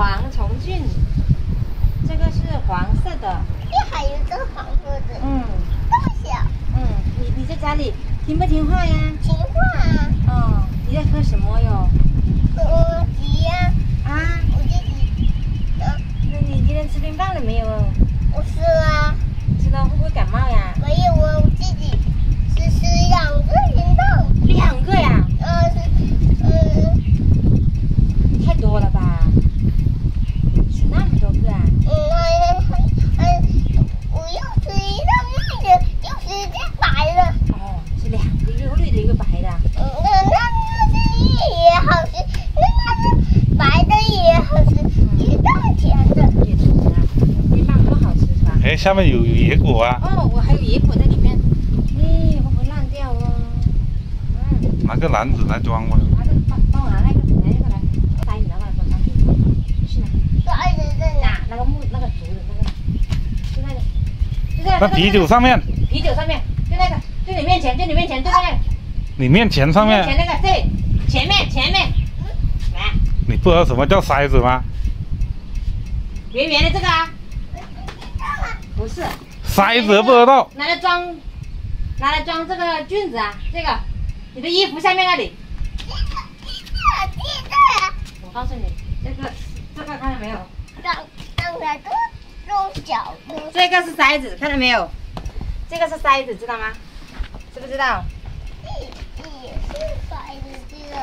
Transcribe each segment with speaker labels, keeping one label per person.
Speaker 1: 黄虫菌，这个是黄色的。
Speaker 2: 这还有这个黄色的。
Speaker 1: 嗯，
Speaker 2: 这么小。
Speaker 1: 嗯，你在家里听不听话呀？
Speaker 2: 听话啊。
Speaker 1: 哦，你在喝什么哟？
Speaker 2: 喝鸡呀。
Speaker 1: 啊？
Speaker 2: 我自己。
Speaker 1: 那你今天吃冰棒了没有？
Speaker 2: 我吃了。
Speaker 1: 吃了会不会感冒呀？
Speaker 2: 没有，我自己吃2个冰棒。
Speaker 1: 2个呀？太多了吧？吃那么多个啊？
Speaker 2: 我又吃一个绿的，又吃一个白的。
Speaker 1: 哦，是2个，一个绿的，一个白的。
Speaker 2: 那是也好吃，那白的也好吃，也大甜的。
Speaker 1: 也甜啊，冰棒多好吃是吧？
Speaker 3: 哎，下面有野果啊。
Speaker 1: 哦，我还有野果在里面。会不会烂掉哦？
Speaker 3: 拿个篮子来装吧。
Speaker 1: 帮我拿那个来，塞你那个放上去。去哪？
Speaker 2: 塞子在哪？
Speaker 1: 那个竹子那个，就那个，就那个。
Speaker 3: 那啤酒上面。
Speaker 1: 啤酒上面，就那个，就你面前，就那个。
Speaker 3: 你面前上面。
Speaker 1: 前那个，对，前面。来。
Speaker 3: 你不知道什么叫筛子吗？
Speaker 1: 圆圆的这个啊？不是。
Speaker 3: 筛子不知道。
Speaker 1: 拿来装这个菌子啊，这个，你的衣服下面那里。我告诉你，这个看到没有？
Speaker 2: 长得都小的。
Speaker 1: 这个是筛子，看到没有？这个是筛子，知道吗？知不知道？
Speaker 2: 也是筛子这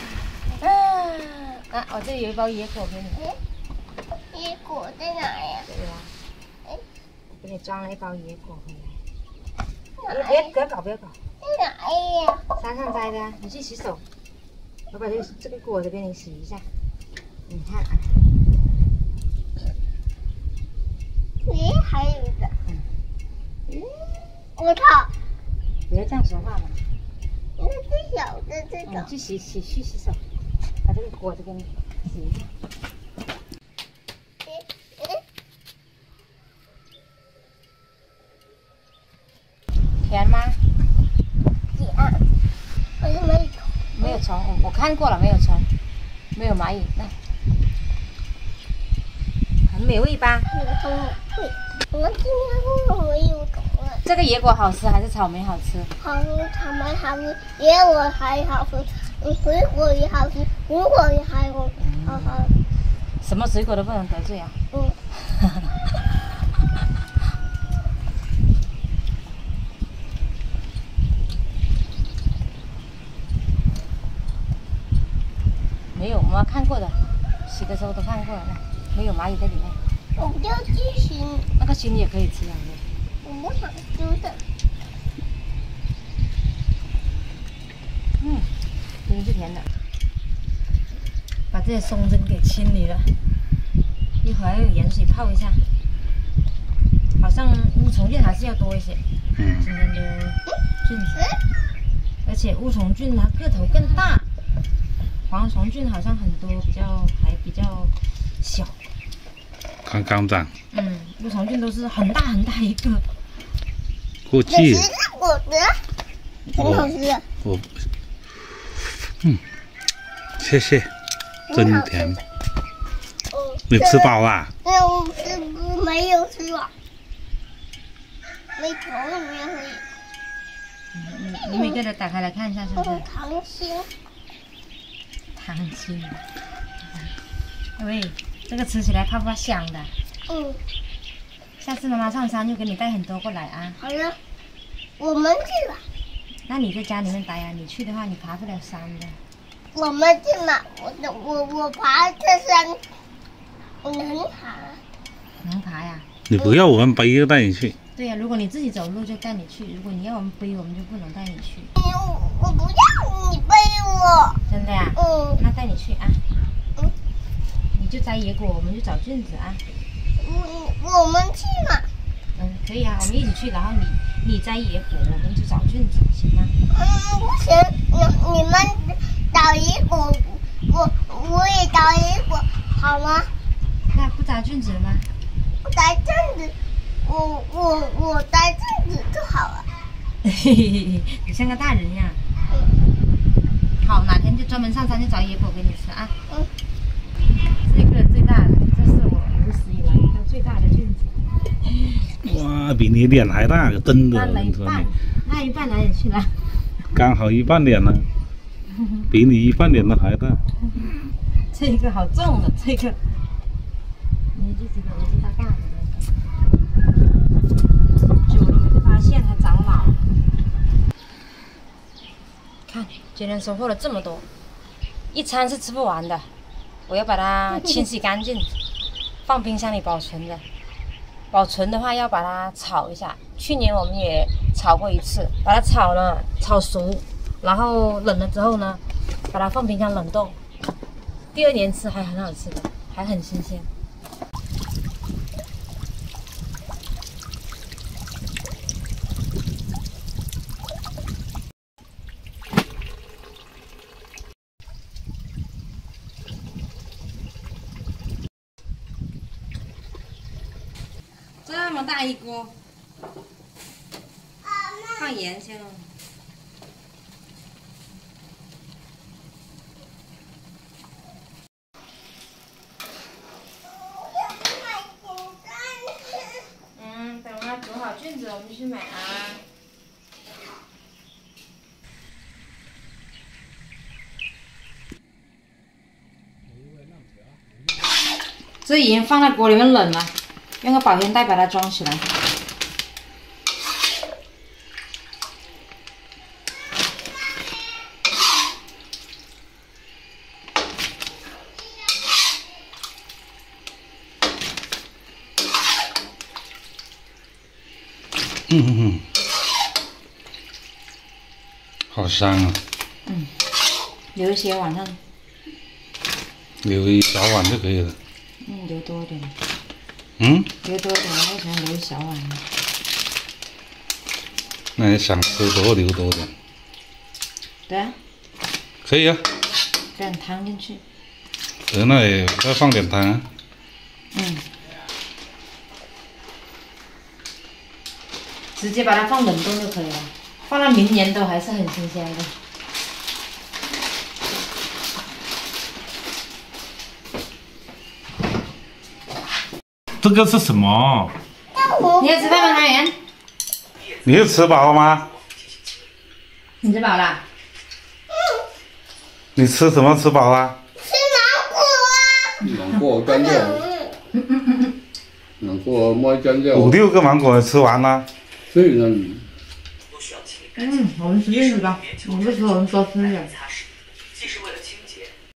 Speaker 2: 个。
Speaker 1: 我这里有一包野果给你。
Speaker 2: 野果在哪呀？
Speaker 1: 对呀。
Speaker 2: 哎，
Speaker 1: 给你装了一包野果回来。你不要搞。
Speaker 2: 在哪呀？
Speaker 1: 山上摘的啊，你去洗手。我把这个果子给你洗一下。你看啊。
Speaker 2: 咦，还有一个。我操！
Speaker 1: 不要这样说话嘛。
Speaker 2: 那最小的这个。
Speaker 1: 去洗手，把这个果子给你洗一下。甜吗？
Speaker 2: 甜。我是没有虫。
Speaker 1: 没有虫，我看过了，没有虫，没有蚂蚁，那很美味吧？
Speaker 2: 有虫对。我今天为什么有虫了？
Speaker 1: 这个野果好吃还是草莓好吃？
Speaker 2: 好吃，草莓好吃，野果还好吃，水果也好吃，苹果也还好吃。
Speaker 1: 什么水果都不能得罪啊？没有，我们看过的，洗的时候都看过了，没有蚂蚁在里面。
Speaker 2: 我不要鸡心。
Speaker 1: 那个心也可以吃啊。
Speaker 2: 我不想吃的。
Speaker 1: 真是甜的。把这些松针给清理了，一会儿用盐水泡一下。好像乌虫菌还是要多一些。今天的菌子，而且乌虫菌它个头更大，黄虫菌好像很多还比较小。
Speaker 3: 刚刚长。
Speaker 1: 乌虫菌都是很大一个。
Speaker 3: 过季。
Speaker 2: 我的，很好吃。
Speaker 3: 谢谢，真甜。你吃饱啦？
Speaker 2: 我没有吃饱，没虫里面会。
Speaker 1: 你每个都打开来看一下，是不是？
Speaker 2: 糖心。
Speaker 1: 糖心。喂，这个吃起来怕不怕香的？下次妈妈上山就给你带很多过来啊。
Speaker 2: 好的，我们去吧。
Speaker 1: 那你在家里面待啊，你去的话你爬不了山的。
Speaker 2: 我们去嘛，我爬这山，我能爬。
Speaker 1: 能爬呀？
Speaker 3: 你不要我们背就带你去。
Speaker 1: 对呀，如果你自己走路就带你去，如果你要我们背，我们就不能带你去。
Speaker 2: 我不要你背我。
Speaker 1: 真的呀？那带你去啊。你就摘野果，我们就找菌子啊。
Speaker 2: 我们去嘛。
Speaker 1: 可以啊，我们一起去，然后你摘野果，我们就找菌子，行吗？
Speaker 2: 不行，你们找野果，我也找野果，好吗？
Speaker 1: 那不摘菌子了吗？
Speaker 2: 不摘菌子，我摘菌子就好了。
Speaker 1: 你像个大人呀。好，哪天就专门上山去找野果给你吃啊。这个最大的。
Speaker 3: 哇，比你脸还大，真的。
Speaker 1: 那了一半，那一半哪里去了？
Speaker 3: 刚好一半脸呢，比你一半脸都还大。
Speaker 1: 这个好重的，这个。你这几个都是大盖的，久了没发现它长老。看，今天收获了这么多，一餐是吃不完的。我要把它清洗干净，放冰箱里保存着。保存的话要把它炒一下，去年我们也炒过一次，把它炒了，炒熟，然后冷了之后呢，把它放冰箱冷冻。第2年吃还很好吃的，还很新鲜。这么大一锅，放盐先哦。等它煮好菌子，我们去买啊。这已经放在锅里面冷了。用个保鲜袋把它装起来。
Speaker 3: 好香啊！
Speaker 1: 留一些晚上。
Speaker 3: 留一小碗就可以了。
Speaker 1: 留多一点。留多一点，为什么留一小碗呢？
Speaker 3: 那你想吃多留多点。
Speaker 1: 对啊。
Speaker 3: 可以啊。
Speaker 1: 点汤进去。
Speaker 3: 那也再放点汤啊。
Speaker 1: 直接把它放冷冻就可以了，放到明年都还是很新鲜的。
Speaker 3: 这个是什么？
Speaker 1: 你要吃饭吗，汤圆？
Speaker 3: 你是吃饱了吗？
Speaker 1: 你吃饱了？
Speaker 3: 你吃什么吃饱了？
Speaker 2: 吃
Speaker 4: 芒果干掉，芒果没干掉。
Speaker 3: 5、6个芒果吃完了。
Speaker 4: 对呢。
Speaker 1: 我们吃进去吧，我们不吃，我们多吃点。